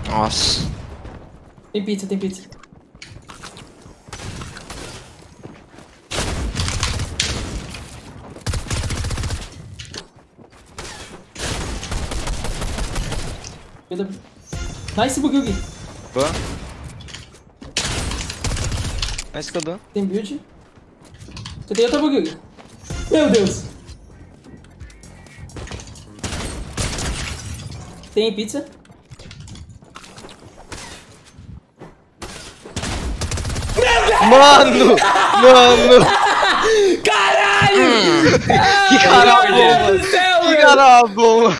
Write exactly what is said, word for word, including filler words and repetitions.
Nossa. Tem pizza, tem pizza. Nice bug. Boa. Nice Cadu. Tem build. Você tem outra bug. Meu Deus. Tem pizza. Mano! Mano! Caralho! Que cara bom! Que cara bom!